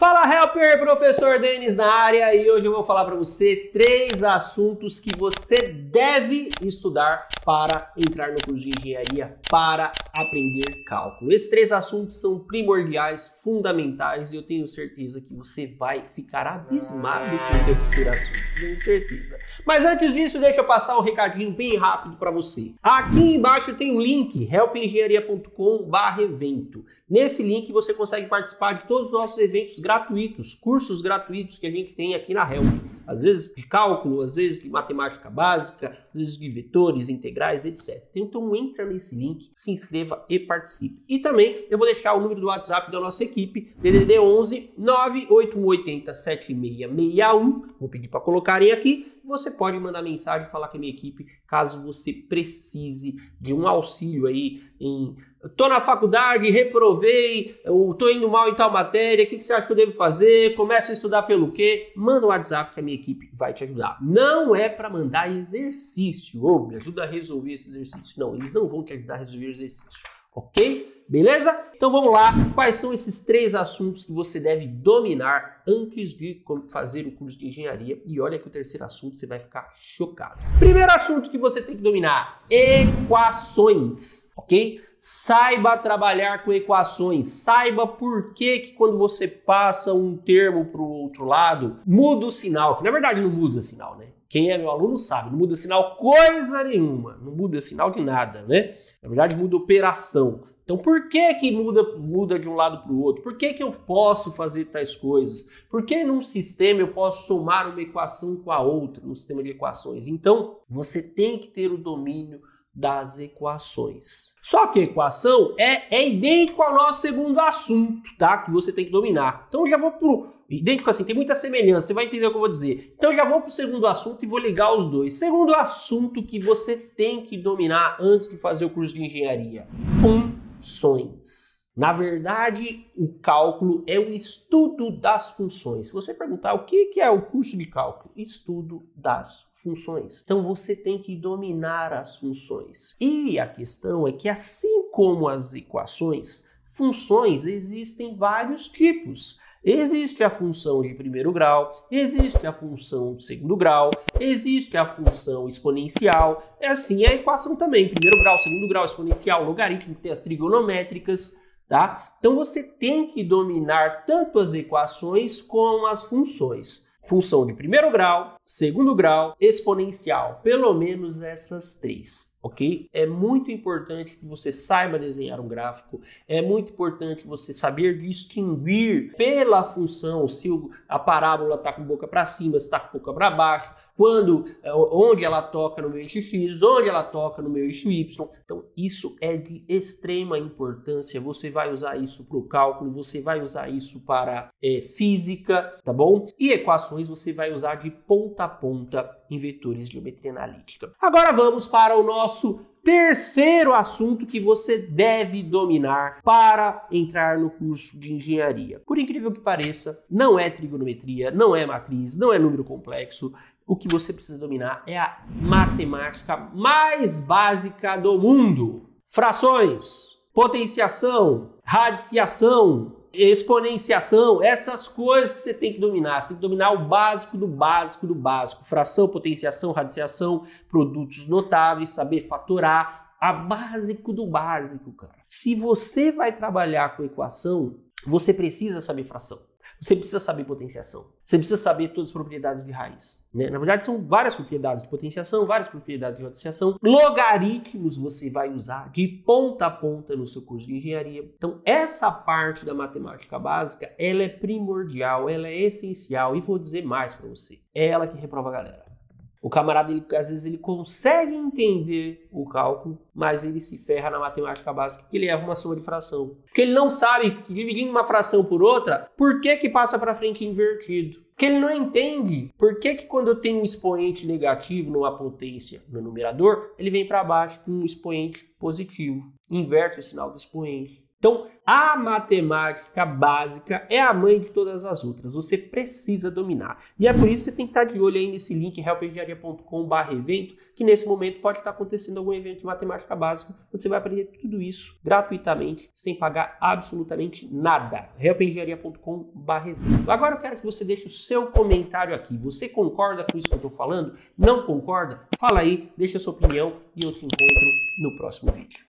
Fala Helper, professor Denis na área, e hoje eu vou falar para você 3 assuntos que você deve estudar para entrar no curso de engenharia para aprender cálculo. Esses 3 assuntos são primordiais, fundamentais, e eu tenho certeza que você vai ficar abismado com o terceiro assunto, tenho certeza. Mas antes disso, deixa eu passar um recadinho bem rápido para você. Aqui embaixo tem um link, helpengenharia.com/evento. Nesse link você consegue participar de todos os nossos eventos gratuitos, cursos gratuitos que a gente tem aqui na Help. Às vezes de cálculo, às vezes de matemática básica, às vezes de vetores, integrais, etc. Então entra nesse link, se inscreva e participe. E também eu vou deixar o número do WhatsApp da nossa equipe, DDD 11 98180 7661. Vou pedir para colocarem aqui. Você pode mandar mensagem e falar com a minha equipe caso você precise de um auxílio aí em... Tô na faculdade, reprovei, tô indo mal em tal matéria, o que você acha que eu devo fazer? Começo a estudar pelo quê? Manda um WhatsApp que a minha equipe vai te ajudar. Não é para mandar exercício, ou me ajuda a resolver esse exercício. Não, eles não vão te ajudar a resolver o exercício, ok? Beleza? Então vamos lá, quais são esses 3 assuntos que você deve dominar antes de fazer o curso de engenharia? E olha que o terceiro assunto você vai ficar chocado. Primeiro assunto que você tem que dominar, equações, ok? Saiba trabalhar com equações, saiba por que quando você passa um termo para o outro lado, muda o sinal, que na verdade não muda o sinal, né? Quem é meu aluno sabe, não muda sinal coisa nenhuma, não muda sinal de nada, né? Na verdade muda operação. Então por que muda de um lado para o outro? Por que eu posso fazer tais coisas? Por que num sistema eu posso somar uma equação com a outra, no sistema de equações? Então você tem que ter o domínio das equações. Só que a equação é idêntico ao nosso segundo assunto, tá? Que você tem que dominar. Então eu já vou pro... Idêntico assim, tem muita semelhança, você vai entender o que eu vou dizer. Então eu já vou pro segundo assunto e vou ligar os dois. Segundo assunto que você tem que dominar antes de fazer o curso de engenharia. Funções. Na verdade, o cálculo é o estudo das funções. Se você perguntar o que é o curso de cálculo, estudo das funções. Então você tem que dominar as funções. E a questão é que assim como as equações, funções existem vários tipos. Existe a função de primeiro grau, existe a função de segundo grau, existe a função exponencial, é assim a equação também, primeiro grau, segundo grau, exponencial, logaritmo, tem as trigonométricas, tá? Então você tem que dominar tanto as equações como as funções. Função de primeiro grau, segundo grau, exponencial, pelo menos essas 3, ok? É muito importante que você saiba desenhar um gráfico, é muito importante você saber distinguir pela função se a parábola está com boca para cima, se está com boca para baixo, onde ela toca no meu eixo X, onde ela toca no meu eixo Y. Então isso é de extrema importância, você vai usar isso para o cálculo, você vai usar isso para física, tá bom? E equações você vai usar de ponta a ponta em vetores de geometria analítica. Agora vamos para o nosso terceiro assunto que você deve dominar para entrar no curso de engenharia. Por incrível que pareça, não é trigonometria, não é matriz, não é número complexo. O que você precisa dominar é a matemática mais básica do mundo. Frações, potenciação, radiciação, exponenciação, essas coisas que você tem que dominar. Você tem que dominar o básico do básico do básico. Fração, potenciação, radiciação, produtos notáveis, saber fatorar. A básico do básico, cara. Se você vai trabalhar com equação, você precisa saber fração. Você precisa saber potenciação. Você precisa saber todas as propriedades de raiz, né? Na verdade, são várias propriedades de potenciação, várias propriedades de radiciação. Logaritmos você vai usar de ponta a ponta no seu curso de engenharia. Então, essa parte da matemática básica, ela é primordial, ela é essencial. E vou dizer mais para você. É ela que reprova a galera. O camarada, às vezes, ele consegue entender o cálculo, mas ele se ferra na matemática básica porque ele erra uma soma de fração. Porque ele não sabe que dividindo uma fração por outra, por que passa para frente invertido. Porque ele não entende por que quando eu tenho um expoente negativo numa potência no numerador, ele vem para baixo com um expoente positivo. Inverte o sinal do expoente. Então, a matemática básica é a mãe de todas as outras. Você precisa dominar. E é por isso que você tem que estar de olho aí nesse link helpengenharia.com/evento, que nesse momento pode estar acontecendo algum evento de matemática básica, onde você vai aprender tudo isso gratuitamente, sem pagar absolutamente nada. helpengenharia.com/evento. Agora eu quero que você deixe o seu comentário aqui. Você concorda com isso que eu estou falando? Não concorda? Fala aí, deixa a sua opinião e eu te encontro no próximo vídeo.